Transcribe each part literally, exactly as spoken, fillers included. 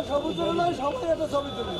সবুজ নয় সবাই একটা ছবি তুলি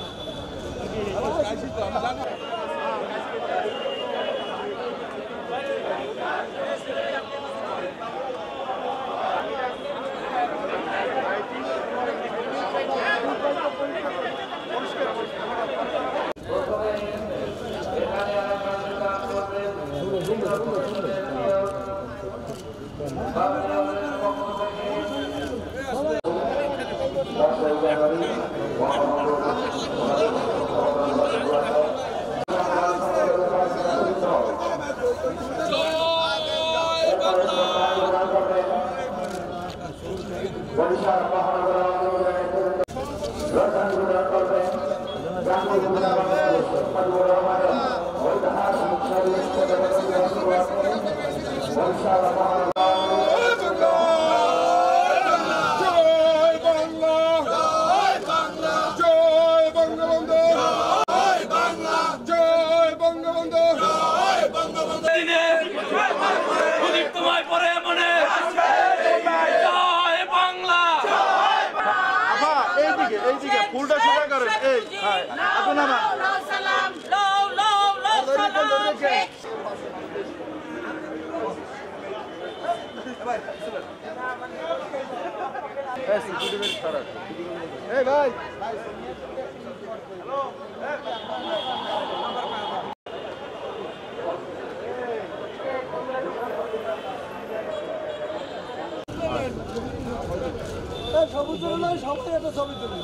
ফুলটা সোজা করেন এই এখন আমার সালাম লাও লাও লাও সালাম ভাই এই সিকিউরিটি বের করা এই ভাই হ্যালো এই সবুজ নয় সবাই একটা ছবি তুলি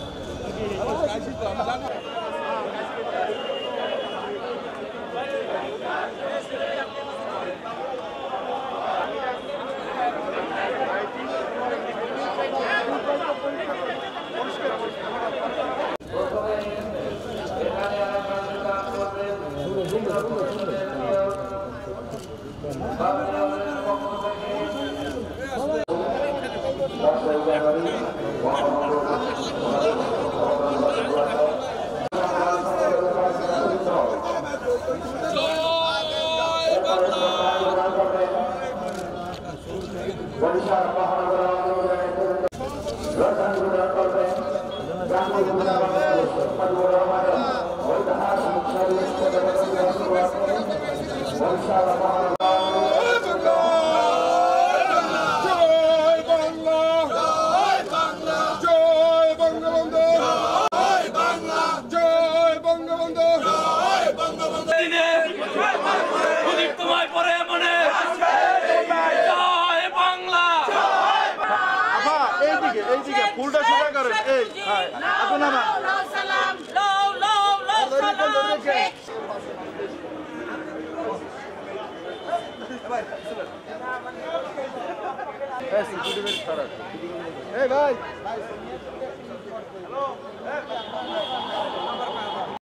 ফুলটা সোজা করেন এই এখন আমার সালাম লাও লাও লাও সালাম এই সিকিউরিটি বের করা এই ভাই হ্যালো